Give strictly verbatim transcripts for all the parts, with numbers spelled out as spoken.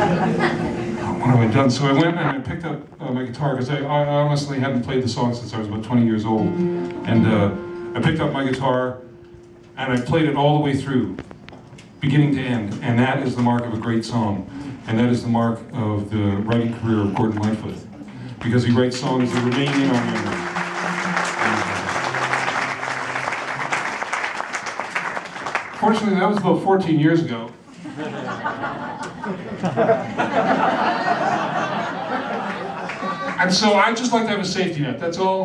What have I done? So I went and I picked up uh, my guitar, because I, I honestly hadn't played the song since I was about twenty years old. And uh, I picked up my guitar and I played it all the way through, beginning to end. And that is the mark of a great song. And that is the mark of the writing career of Gordon Lightfoot, because he writes songs that remain in our memory. Fortunately, that was about fourteen years ago. And so I just like to have a safety net, that's all.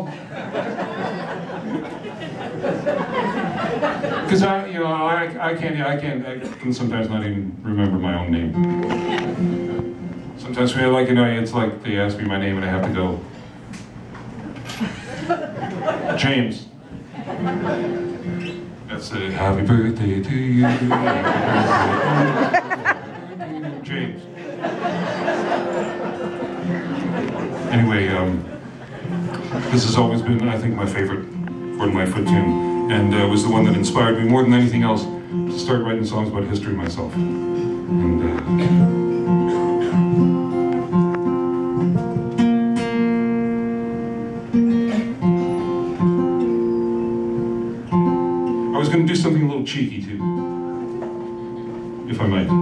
Because I, you know, I, I can't, I can't, I can sometimes not even remember my own name. Sometimes when I like, you know, it's like they ask me my name and I have to go, James. That's it. Happy birthday to you. James. Anyway, um, this has always been, I think, my favorite Gordon Lightfoot tune, and uh, was the one that inspired me more than anything else to start writing songs about history myself. And, uh, I was going to do something a little cheeky too, if I might,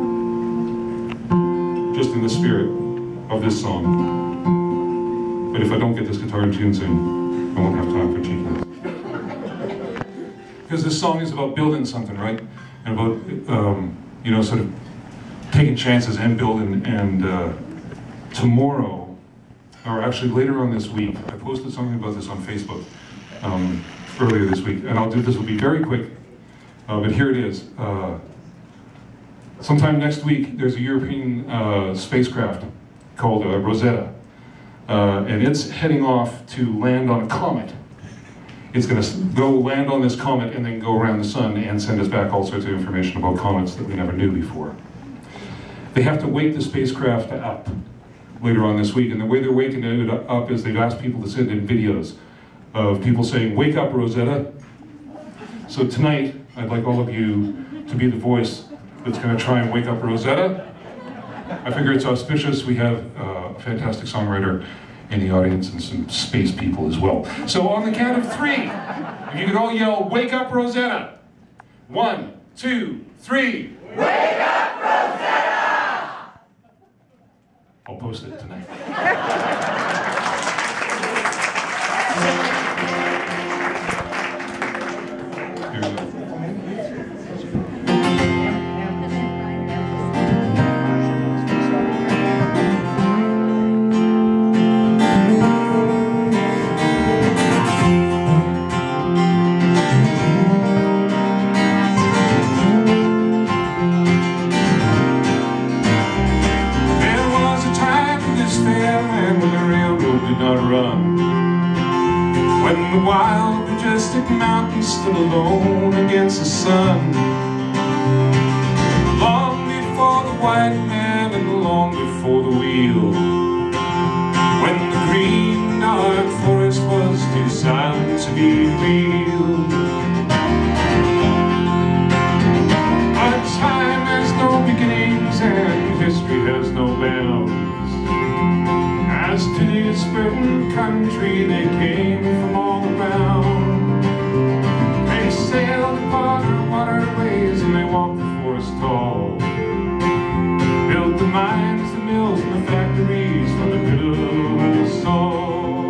just in the spirit of this song. But if I don't get this guitar in tune soon, I won't have time for cheekiness. Because this song is about building something, right? And about, um, you know, sort of taking chances and building. And uh, tomorrow, or actually later on this week, I posted something about this on Facebook um, earlier this week. And I'll do this will be very quick, uh, but here it is. Uh, sometime next week, there's a European uh, spacecraft called uh, Rosetta. Uh, and it's heading off to land on a comet. It's going to go land on this comet and then go around the sun and send us back all sorts of information about comets that we never knew before. They have to wake the spacecraft up later on this week, and the way they're waking it up is they've asked people to send in videos of people saying, "Wake up, Rosetta." So tonight, I'd like all of you to be the voice that's going to try and wake up Rosetta. I figure it's auspicious. We have uh, a fantastic songwriter in the audience and some space people as well. So on the count of three, if you could all yell, "Wake up, Rosetta!" One, two, three. Wake up, Rosetta! I'll post it tonight. Here we go. When the wild, majestic mountains stood alone against the sun, long before the white man and long before the wheel, when the green dark forest was too silent to be real. But time has no beginnings and history has no bounds. As to this certain country they came from all around. They sailed upon her waterways and they walked the forest tall. Built the mines, the mills, and the factories for the good of the soul.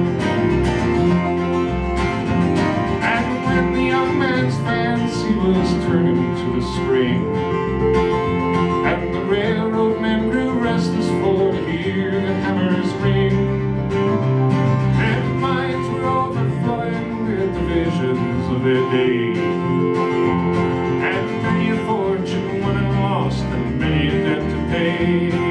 And when the young man's fancy was turning to the spring, and the railroad men grew restless for to hear the hammers ring, their minds were overflowing with the visions of their day, and many a fortune won and lost, and many a debt to pay.